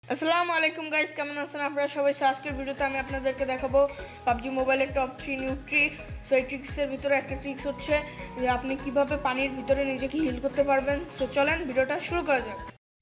আসসালামু আলাইকুম গাইস, কেমন আছেন আপনারা সবাই? আজকের ভিডিওতে আমি আপনাদেরকে দেখাবো পাবজি মোবাইলের টপ 3 নিউ ট্রিক্স। সো এই ট্রিক্সের ভিতরে একটা ট্রিক্স হচ্ছে যে আপনি কিভাবে পানির ভিতরে নিজেকে হিল করতে পারবেন। সো চলেন ভিডিওটা শুরু করা যাক।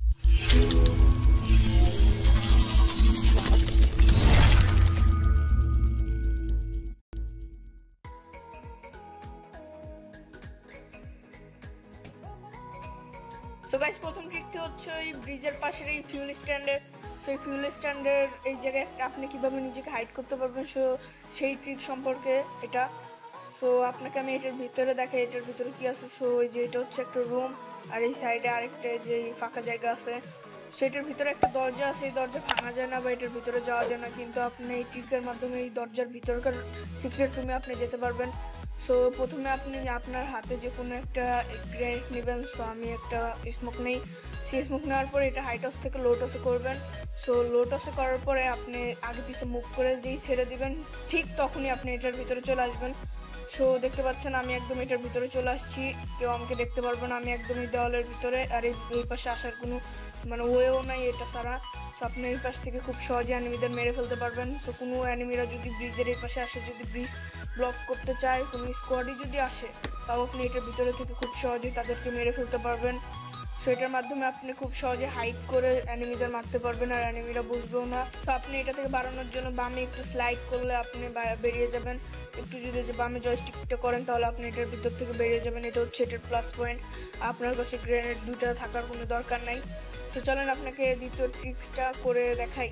সো গাইস, প্রথম ট্রিকটি হচ্ছে এই ব্রিজের পাশের এই ফিউল স্ট্যান্ডের। সো এই ফিউল স্ট্যান্ডের এই জায়গায় আপনি কিভাবে নিজেকে হাইড করতে পারবেন, সেই ট্রিক সম্পর্কে এটা। সো আপনাকে আমি এটার ভিতরে দেখাই, এটার ভিতরে কি আছে। সো এই যে এটা হচ্ছে একটা রুম, আর এই সাইডে আরেকটা যে ফাঁকা জায়গা আছে, সেটার ভিতরে একটা দরজা আছে। এই দরজা ভাঙা যায় না বা এটার ভিতরে যাওয়া যায় না, কিন্তু আপনি এই ট্রিকের মাধ্যমে এই দরজার ভিতরকার সিক্রেট রুমে আপনি যেতে পারবেন। সো প্রথমে আপনি আপনার হাতে যে কোনো একটা গ্রেনেড নেবেন। সো আমি একটা স্মোক নেই। সেই স্মোক নেওয়ার পরে এটা হাই টস থেকে লো টসে করবেন। সো লো টসে করার পরে আপনি আগে পিছে মুভ করে যেই ছেড়ে দিবেন, ঠিক তখনই আপনি এটার ভিতরে চলে আসবেন। সো দেখতে পাচ্ছেন আমি একদম এটার ভিতরে চলে আসছি, কেউ আমাকে দেখতে পারবে না। আমি একদম এই দেওয়ালের ভিতরে, আর এই পাশে আসার কোনো ওয়েও নাই এটা ছাড়া। সো আপনি এই পাশ থেকে খুব সহজে অ্যানিমিদের মেরে ফেলতে পারবেন। সো কোনো অ্যানিমিরা যদি ব্রিজের এই পাশে আসে, যদি ব্রিজ ব্লক করতে চায়, কোনো স্কোয়াডই যদি আসে, তাও আপনি এটার ভিতরে থেকে খুব সহজেই তাদেরকে মেরে ফেলতে পারবেন। সো এটার মাধ্যমে আপনি খুব সহজে হাইড করে অ্যানিমিদের মারতে পারবেন, আর অ্যানিমিরা বুঝবেও না। তো আপনি এটা থেকে বাড়ানোর জন্য বামে একটু স্লাইড করলে আপনি বেরিয়ে যাবেন। একটু যদি বামে জয়স্টিকটা করেন তাহলে আপনি এটার ভিতর থেকে বেরিয়ে যাবেন। এটা হচ্ছে এটার প্লাস পয়েন্ট। আপনার কাছে গ্রেনেড দুইটা থাকার কোনো দরকার নাই। তো চলেন আপনাকে দ্বিতীয় ট্রিক্সটা করে দেখাই।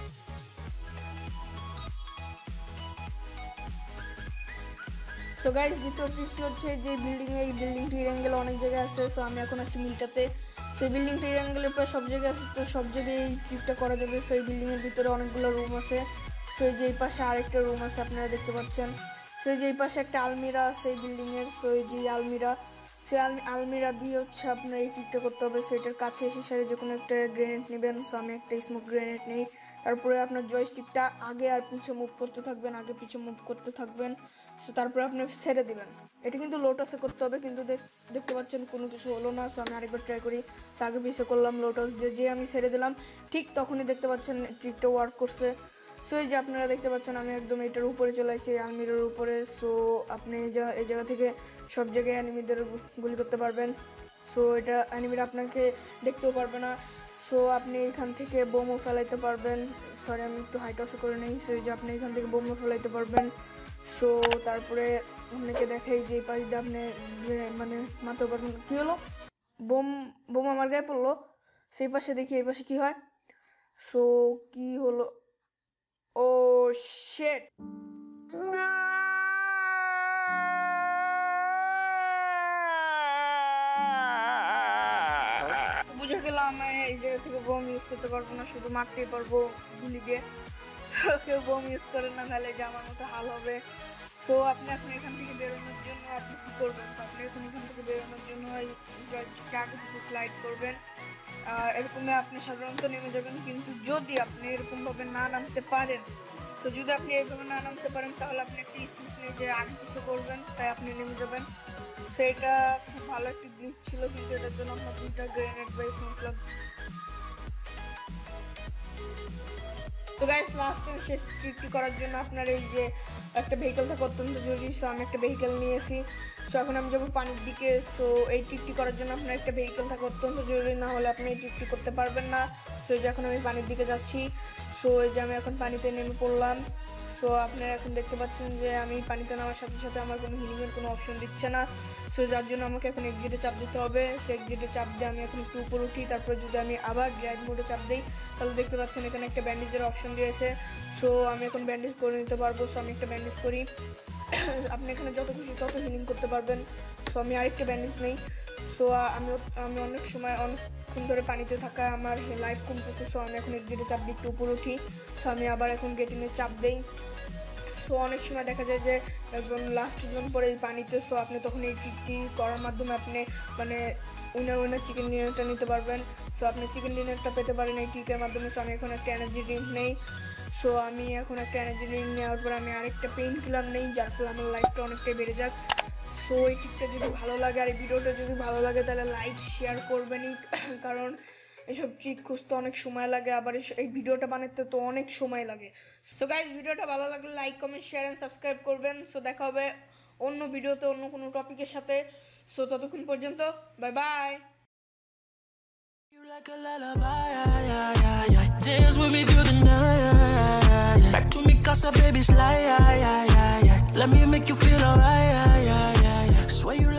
সো গাইস, দ্বিতীয় ট্রিকটি হচ্ছে যে বিল্ডিংয়ে, এই বিল্ডিংটির অ্যাঙ্গেল অনেক জায়গায় আছে। সো আমি এখন আছি মিলটাতে। সেই বিল্ডিংটির অ্যাঙ্গেলের প্রায় সব জায়গায় আছে, তো সব জায়গায় এই ট্রিকটা করা যাবে। সো এই বিল্ডিংয়ের ভিতরে অনেকগুলো রুম আছে। সো এই যে এই পাশে আরেকটা রুম আছে, আপনারা দেখতে পাচ্ছেন। সো এই যে এই পাশে একটা আলমিরা আছে এই বিল্ডিংয়ের। সো এই যে আলমিরা, সেই আলমিরা দিয়ে হচ্ছে আপনার এই ট্রিকটা করতে হবে। সেটার কাছে এসে সারে যে কোনো একটা গ্রেনেড নেবেন। সো আমি একটা স্মোক গ্রেনেড নেই। তারপরে আপনার জয়স্টিকটা আগে আর পিছে মুভ করতে থাকবেন, আগে পিছে মুভ করতে থাকবেন। সো তারপরে আপনি ছেড়ে দিবেন। এটা কিন্তু লোটাসে করতে হবে, কিন্তু দেখতে পাচ্ছেন কোনো কিছু হলো না। সো আমি আরেকবার ট্রাই করি। সো আগে পিছে করলাম লোটাস, যে আমি ছেড়ে দিলাম, ঠিক তখনই দেখতে পাচ্ছেন ট্রিকটা ওয়ার্ক করছে। সো এই যে আপনারা দেখতে পাচ্ছেন আমি একদম এটার উপরে চলে আসছি, আলমিরার উপরে। সো আপনি এই জায়গা থেকে সব জায়গায় অ্যানিমিদের গুলি করতে পারবেন। সো এটা অ্যানিমিরা আপনাকে দেখতেও পারবে না। সো আপনি এখান থেকে বোমও ফেলাইতে পারবেন। সরি, আমি একটু হাইটসে করে নেই। সো এই যে আপনি এখান থেকে বোমও ফেলাইতে পারবেন। সো তারপরে আপনাকে দেখাই যে এই পাশ দিয়ে আপনি মারতে পারবেন। কী হলো? বোম বোম আমার গায়ে পড়লো। সেই পাশে দেখি এই পাশে কী হয়। সো কি হলো? ও শেট! বুঝে গেলাম আমি এই জায়গা থেকে বোম ইউজ করতে পারবো না, শুধু মারতেই পারবো গুলি দিয়ে। তো কেউ বোম ইউজ করেন না, তাহলে যে আমার মতো হাল হবে। সো আপনি এখন এখান থেকে বেরোনোর জন্য আপনি কী করবেন? সো আপনি এখন এখান থেকে বেরোনোর জন্য এই জয়স্টিকটা আগে পিছিয়ে স্লাইড করবেন। এরকমে আপনি সাধারণত নেমে যাবেন, কিন্তু যদি আপনি এরকমভাবে না নামতে পারেন, তো যদি আপনি এইভাবে না নামতে পারেন, তাহলে আপনি একটি স্মুথ নিয়ে যে আগে পিছিয়ে করবেন, তাই আপনি নেমে যাবেন। সো এটা খুব ভালো একটি গ্লিচ ছিল, কিন্তু এটার জন্য আপনার দুইটা গ্রেনেড বা স্মোক লাগবে। তো গাইস, লাস্টের শেষ ট্রিকটি করার জন্য আপনার এই যে একটা ভেহিকেল থাকা অত্যন্ত জরুরি। সো আমি একটা ভেহিকেল নিয়েছি। সো এখন আমি যাবো পানির দিকে। সো এই ট্রিকটি করার জন্য আপনার একটা ভেহিকেল থাকা অত্যন্ত জরুরি, না হলে আপনি এই ট্রিকটি করতে পারবেন না। সো এই যে এখন আমি পানির দিকে যাচ্ছি। সো এই যে আমি এখন পানিতে নেমে পড়লাম। সো আপনারা এখন দেখতে পাচ্ছেন যে আমি পানিতে নামার সাথে সাথে আমার কোনো হিলিংয়ের কোনো অপশন দিচ্ছে না। সো যার জন্য আমাকে এখন এক্সিটে চাপ দিতে হবে। সো এক্সিটে চাপ দিয়ে আমি এখন একটু উপর উঠি। তারপরে যদি আমি আবার ড্রাইভ মোডে চাপ দিই, তাহলে দেখতে পাচ্ছেন এখানে একটা ব্যান্ডেজের অপশন দিয়েছে। সো আমি এখন ব্যান্ডেজ করে নিতে পারবো। সো আমি একটা ব্যান্ডেজ করি। আপনি এখানে যত খুশি তত হিলিং করতে পারবেন। সো আমি আরেকটা ব্যান্ডেজ নেই। সো আমি আমি অনেক সময় অনেকক্ষণ ধরে পানিতে থাকা আমার লাইফ কমতেছে। সো আমি এখন এক্সিটে চাপ দিয়ে একটু উপর উঠি। সো আমি আবার এখন গেটিনে চাপ দিই। সো অনেক সময় দেখা যায় যে একজন লাস্ট জন পরে এই পানিতে। সো আপনি তখন এই ট্রিকটি করার মাধ্যমে আপনি উইনার চিকেন ডিনারটা নিতে পারবেন। সো আপনি চিকেন ডিনারটা পেতে পারেন এই ট্রিকের মাধ্যমে। সো আমি এখন একটা এনার্জি ড্রিঙ্ক নেই। সো আমি এখন একটা এনার্জি ড্রিঙ্ক নেওয়ার পর আমি আরেকটা পেইন কিলার নেই, যার ফলে আমার লাইফটা অনেকটাই বেড়ে যাক। সো এই ট্রিকটা যদি ভালো লাগে আর এই ভিডিওটা যদি ভালো লাগে, তাহলে লাইক শেয়ার করবেনই, কারণ এসব ট্রিক খুঁজতে অনেক সময় লাগে, আবার এই ভিডিওটা বানাতে তো অনেক সময় লাগে। সো গাইজ, ভিডিওটা ভালো লাগলে like, comment, share and subscribe করবেন। সো দেখা হবে অন্য ভিডিওতে অন্য কোনো টপিকের সাথে। সো ততক্ষণ পর্যন্ত bye bye. Like a lullaby, dance with me through the night. Back to me, casa, baby, slide. Let me make you feel alright. Swear you